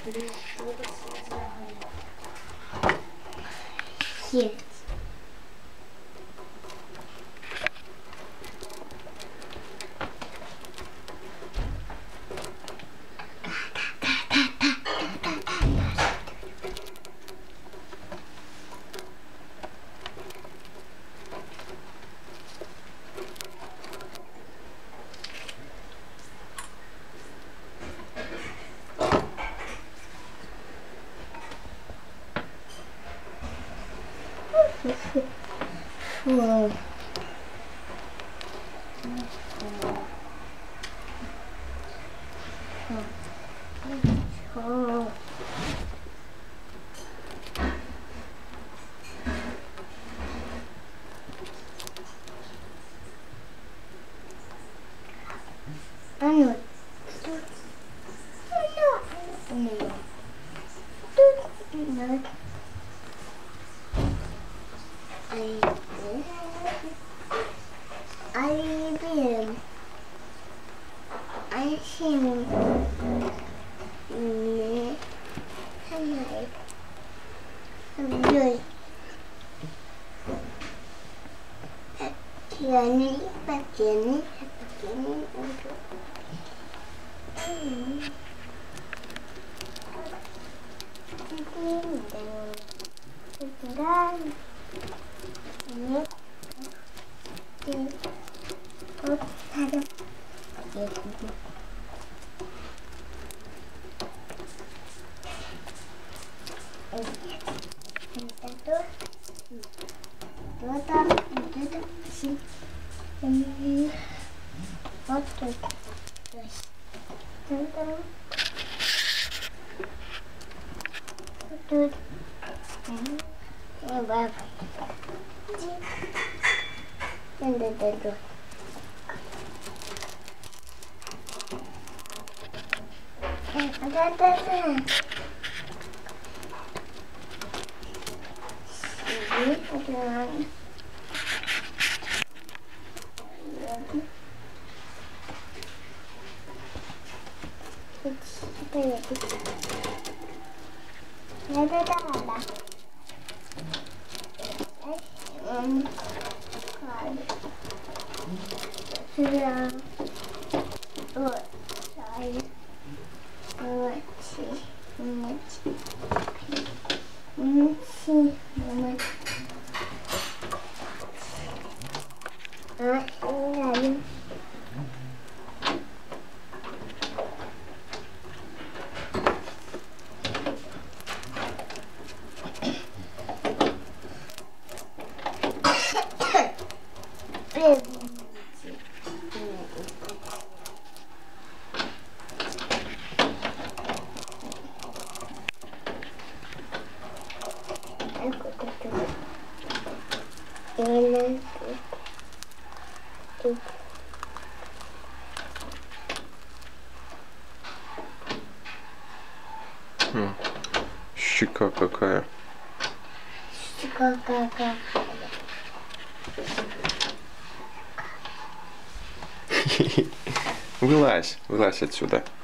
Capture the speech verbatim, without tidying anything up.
Нет. Фу. Фу. А ну, тут, а ну, тут, нет. I will. I think. Rồi. Ini begini, begini untuk. Ini dan ini di pot ada gitu. Ini tuh, tuh tak, itu tuh sih, ini pot tuh, terus, tuh tuh, tuh, ini berapa? Tuh tuh tuh tuh. Ada ada ada. Ini ada lagi. Lagi. Apa ya itu? Ada ada ada. Eh, um, kalau sudah, oh, saya. Mochi, mochi, mochi, mochi. Ah, ini. Хм. Щека какая. Щека какая. Вылазь, вылазь отсюда.